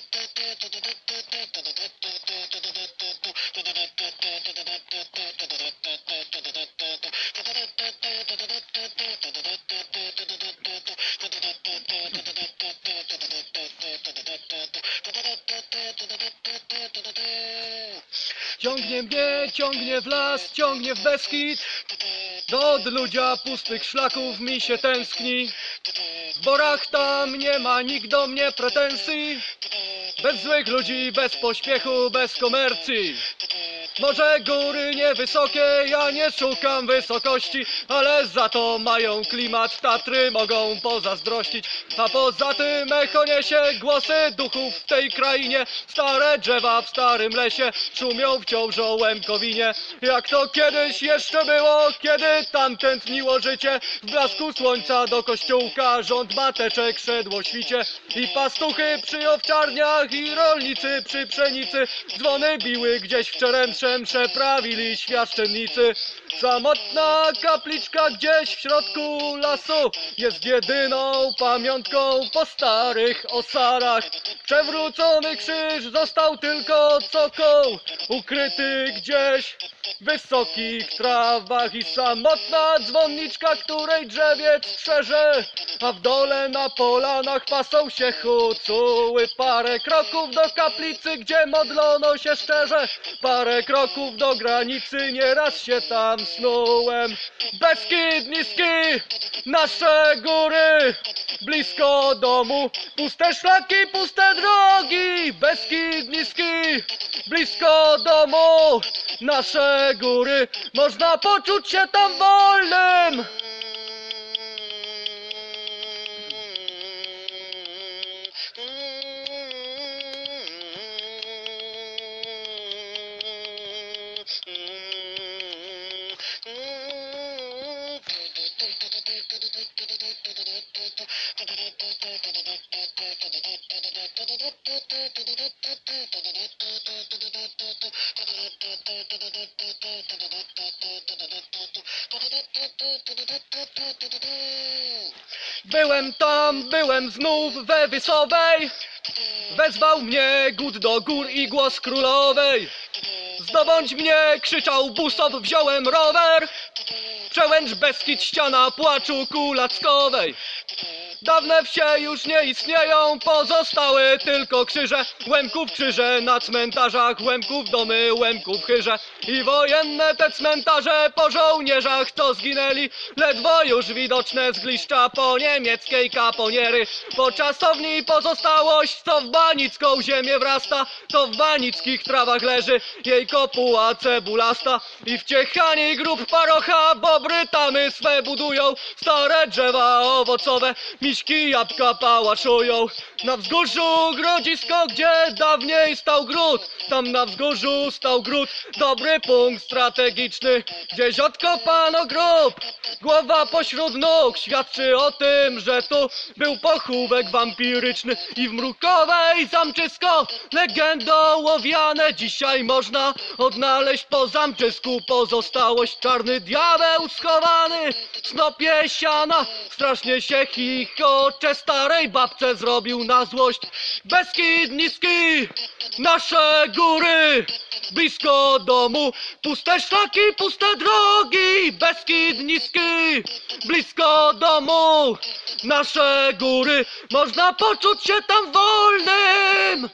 Ciągnie w las, ciągnie w Beskid. Do odludzia pustych szlaków mi się tęskni. W borach tam nie ma nikt do mnie pretensji. Bez złych ludzi, bez pośpiechu, bez komercji. Może góry niewysokie, ja nie szukam wysokości, ale za to mają klimat, Tatry mogą pozazdrościć. A poza tym echo niesie głosy duchów w tej krainie. Stare drzewa w starym lesie szumią wciąż o Łemkowinie. Jak to kiedyś jeszcze było, kiedy tam tętniło życie. W blasku słońca do kościółka rząd mateczek szedł o świcie. I pastuchy przy owczarniach i rolnicy przy pszenicy dzwony biły gdzieś w Czeremsze, przeprawili świadczennicy. Samotna kapliczka gdzieś w środku lasu jest jedyną pamiątką po starych osarach. Przewrócony krzyż został tylko cokół, ukryty gdzieś w wysokich trawach. I samotna dzwonniczka, której drzewiec strzeże, a w dole na polanach pasą się hucuły. Parę kroków do kaplicy, gdzie modlono się szczerze, parę kroków do granicy, nieraz się tam snułem. Beskid niski, nasze góry, blisko domu, puste szlaki, puste drogi. Beskid niski, blisko domu, nasze góry, można poczuć się tam wolnym. Byłem tam, byłem znów we Wysowej. Wezwał mnie głód do gór i głos królowej. Zdobądź mnie, krzyczał Busow, wziąłem rower. Przełęcz Beskid, ściana płaczu kulackowej. Dawne wsie już nie istnieją, pozostały tylko krzyże. Łemków krzyże na cmentarzach, Łemków domy, Łemków chyże. I wojenne te cmentarze po żołnierzach, co zginęli. Ledwo już widoczne zgliszcza po niemieckiej kaponiery. Po czasowni pozostałość, co w banicką ziemię wrasta, to w banickich trawach leży jej kopuła cebulasta. I w Ciechani grób parocha, bobry tamy swe budują. Stare drzewa owocowe, miśki jabłka pałaszują. Na wzgórzu grodzisko, gdzie dawniej stał gród. Tam na wzgórzu stał gród, dobry punkt strategiczny, gdzieś odkopano grób. Głowa pośród nóg świadczy o tym, że tu był pochówek wampiryczny. I w Mrukowej zamczysko legendą owiane dzisiaj można odnaleźć po zamczysku pozostałość. Czarny diabeł schowany w snopie siana strasznie się chichocze, starej babce zrobił na złość. Beskid niski, nasze góry, blisko domu, puste szlaki, puste drogi. Beskid niski, blisko domu, nasze góry, można poczuć się tam wolnym.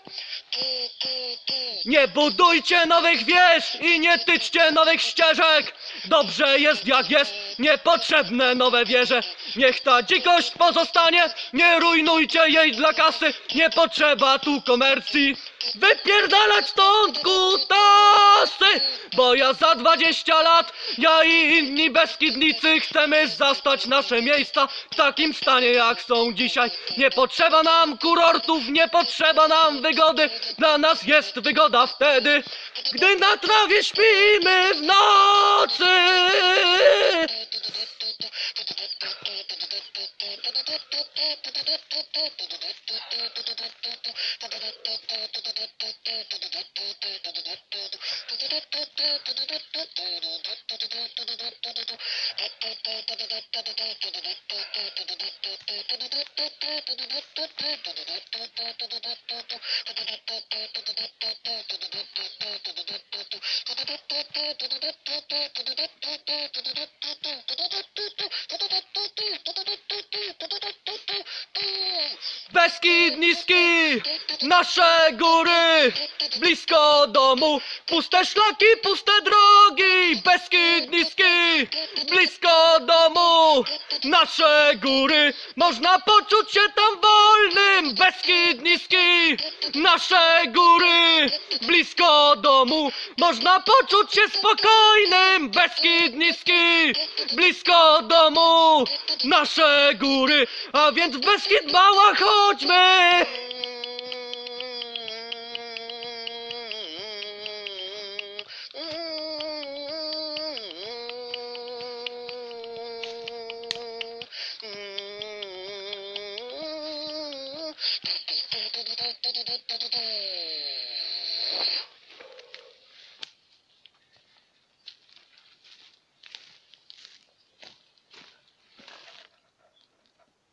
Nie budujcie nowych wież i nie tyczcie nowych ścieżek. Dobrze jest jak jest, niepotrzebne nowe wieże. Niech ta dzikość pozostanie, nie rujnujcie jej dla kasy. Nie potrzeba tu komercji, wypierdalać stąd kutasy. Bo ja za 20 lat, ja i inni beskidnicy chcemy zastać nasze miejsca w takim stanie jak są dzisiaj. Nie potrzeba nam kurortów, nie potrzeba nam wygody. Dla nas jest wygoda wtedy, gdy na trawie śpimy w nocy. Beskid niski, nasze góry, blisko domu, puste szlaki, puste drogi. Beskid niski, blisko domu, nasze góry, można poczuć się tam wolnym. Beskid niski, nasze góry, blisko domu, można poczuć się spokojnym. Beskid niski, blisko domu, nasze góry, a więc w Beskid Mała chodźmy!